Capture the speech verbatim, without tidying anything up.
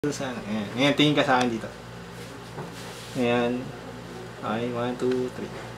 Sana. Ayan. Ayan, tingin ka sa akin dito. Ayan. Okay, one, two, three.